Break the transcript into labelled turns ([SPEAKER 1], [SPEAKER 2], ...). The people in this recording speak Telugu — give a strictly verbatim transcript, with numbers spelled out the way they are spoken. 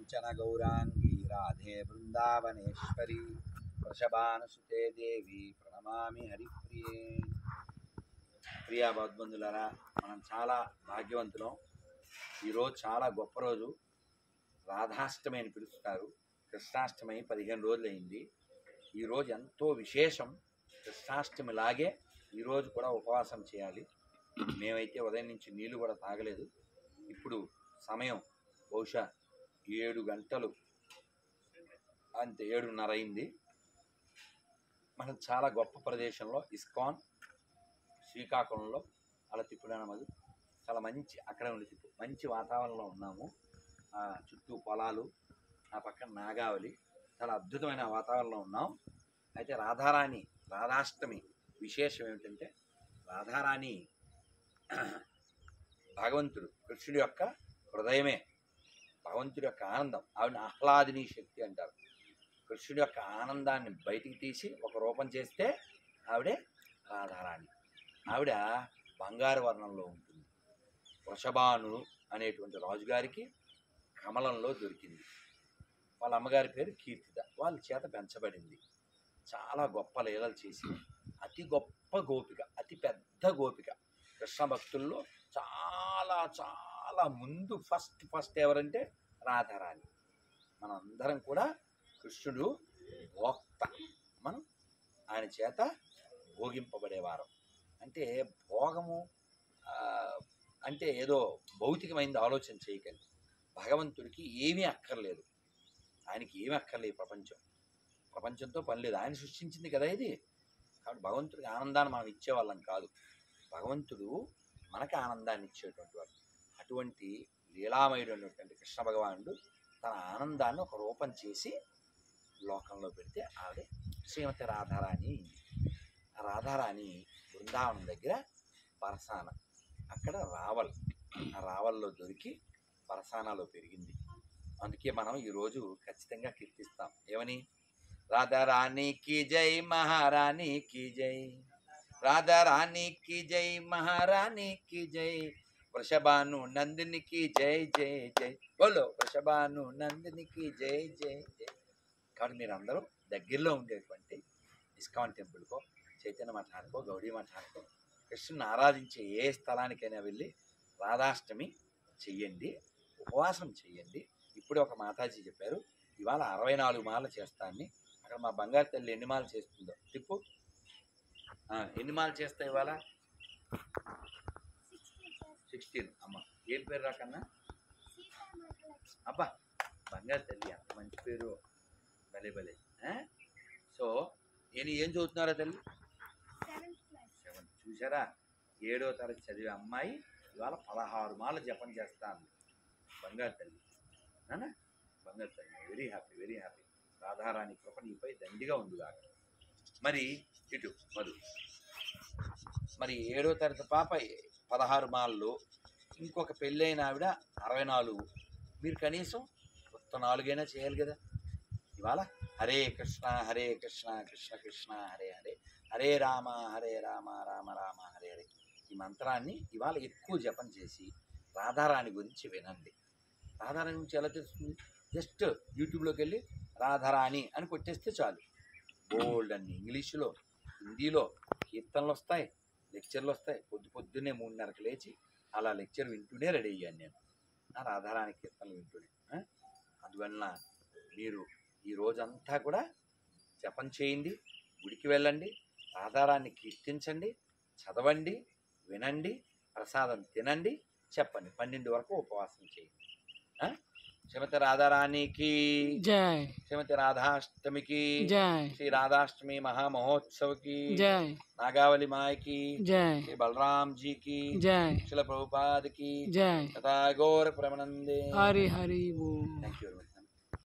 [SPEAKER 1] कांचन गौरांगी राधे वृंदावनेश्वरी वृषभानुसुते देवी प्रणमामि हरिप्रिये। ప్రియా భగవద్బంధులారా, మనం చాలా భాగ్యవంతులం. ఈరోజు చాలా గొప్ప రోజు. రాధాష్టమి అని పిలుస్తారు. కృష్ణాష్టమి పదిహేను రోజులైంది. ఈరోజు ఎంతో విశేషం. కృష్ణాష్టమి లాగే ఈరోజు కూడా ఉపవాసం చేయాలి. మేమైతే ఉదయం నుంచి నీళ్లు కూడా తాగలేదు. ఇప్పుడు సమయం బహుశా ఏడు గంటలు అంతే, ఏడున్నర అయింది. మనం చాలా గొప్ప ప్రదేశంలో ఇస్కాన్ శ్రీకాకుళంలో అలా తిప్పుడానమది చాలా మంచి, అక్కడే ఉండి తిప్పు మంచి వాతావరణంలో ఉన్నాము. ఆ చుట్టూ పొలాలు, ఆ పక్కన నాగావళి, చాలా అద్భుతమైన వాతావరణంలో ఉన్నాం. అయితే రాధారాణి రాధాష్టమి విశేషం ఏమిటంటే, రాధారాణి భగవంతుడు కృష్ణుడి యొక్క హృదయమే, భగవంతుడి యొక్క ఆనందం. ఆవిడ ఆహ్లాదిని శక్తి అంటారు. కృష్ణుడి యొక్క ఆనందాన్ని బయటికి తీసి ఒక రూపం చేస్తే ఆవిడే రాధారాణి. ఆవిడ బంగారు వర్ణంలో ఉంటుంది. వృషభానుడు అనేటువంటి రాజుగారికి కమలంలో దొరికింది. వాళ్ళ అమ్మగారి పేరు కీర్తిద. వాళ్ళ చేత పెంచబడింది. చాలా గొప్ప లీలలు చేసి అతి గొప్ప గోపిక, అతి పెద్ద గోపిక. కృష్ణ భక్తుల్లో చాలా చాలా ముందు ఫస్ట్ ఫస్ట్ ఎవరంటే రాధారాణి. మనందరం కూడా కృష్ణుడు భోక్త, మనం ఆయన చేత భోగింపబడేవారం. అంటే భోగము అంటే ఏదో భౌతికమైనది ఆలోచన చేయకండి. భగవంతుడికి ఏమీ అక్కర్లేదు. ఆయనకి ఏమీ అక్కర్లేదు. ప్రపంచం ప్రపంచంతో పని లేదు. ఆయన సృష్టించింది కదా ఇది. కాబట్టి భగవంతుడికి ఆనందాన్ని మనం ఇచ్చేవాళ్ళం కాదు. భగవంతుడు మనకి ఆనందాన్ని ఇచ్చేటువంటి వాడు. అటువంటి లీలామయుడైనటువంటి కృష్ణ భగవానుడు తన ఆనందాన్ని ఒక రూపం చేసి లోకంలో పెడితే ఆవిడే శ్రీమతి రాధారాణి. ఆ రాధారాణి బృందావనం దగ్గర పరసాన, అక్కడ రావల్, ఆ రావల్లో దొరికి పరసానాలో పెరిగింది. అందుకే మనం ఈరోజు ఖచ్చితంగా కీర్తిస్తాం. ఏమని? రాధారాణి కీ జై, మహారాణి కీ జై, రాధారాణి కీ జై, మహారాణి కీ జై, వృషభాను నందినికి జై జై జై, బోలో వృషభాను నందినికి జై జై జై. కాబట్టి మీరు అందరూ దగ్గరలో ఉండేటువంటి ఇస్కాన్ టెంపుల్కో, చైతన్య మఠానికో, గౌడీ మఠానికో, కృష్ణుని ఆరాధించే ఏ స్థలానికైనా వెళ్ళి రాధాష్టమి చెయ్యండి, ఉపవాసం చెయ్యండి. ఇప్పుడే ఒక మాతాజీ చెప్పారు, ఇవాళ అరవై నాలుగు మాలలు చేస్తానని. అక్కడ మా బంగారు తల్లి ఎన్ని మాలలు చేస్తుందో తిప్పు. ఎన్ని మాలలు చేస్తాయి ఇవాళ? సిక్స్టీన్. అమ్మ ఏం పేరు రాకన్నా? అబ్బా, బంగారు తల్లి అంత మంచి పేరు, భలే భలే. సో నేను ఏం చదువుతున్నారా తల్లి? సెవెంత్. చూసారా, ఏడో తరగతి చదివే అమ్మాయి ఇవాళ పదహారు మాల జపం చేస్తాను. బంగారు తల్లి నానా, బంగారు తల్లి. Very happy, very happy. Radharani కృప నీపై దండిగా ఉంది కాక. మరి ఇటు మధు, మరి ఏడో తరగతి పాప పదహారు మాలలు, ఇంకొక పెళ్ళైన ఆవిడ అరవై నాలుగు. మీరు కనీసం కొత్త నాలుగైనా చేయాలి కదా. ఇవాళ హరే కృష్ణ హరే కృష్ణ కృష్ణ కృష్ణ హరే హరే, హరే రామ హరే రామ రామ రామ హరే హరే. ఈ మంత్రాన్ని ఇవాళ ఎక్కువ జపం చేసి రాధారాణి గురించి వినండి. రాధారాణి గురించి ఎలా తెలుస్తుంది? జస్ట్ యూట్యూబ్లోకి వెళ్ళి రాధారాణి అని కొట్టేస్తే చాలు. బోల్డ్ అన్ని ఇంగ్లీషులో, హిందీలో కీర్తనలు వస్తాయి, లెక్చర్లు వస్తాయి. పొద్దు పొద్దున్నే మూడున్నరకు లేచి అలా లెక్చర్ వింటూనే రెడీ అయ్యాను నేను, ఆ రాధారాణి కీర్తనలు వింటూనే. అందువలన మీరు ఈ రోజంతా కూడా జపం చేయండి, గుడికి వెళ్ళండి, రాధారాన్ని కీర్తించండి, చదవండి, వినండి, ప్రసాదం తినండి, చెప్పండి. పన్నెండు వరకు ఉపవాసం చేయండి. శ్రీమతి రాధారాణికి జై, శ్రీమతి రాధాష్టమికి జై, శ్రీ రాధాష్టమి महामहोत्सव की जय, नागावली माई की जय, श्री बलराम जी की जय, श्रील प्रभुपाद की जय, तथा गौर प्रेमानंदे हरि हरि बोल। Thank you.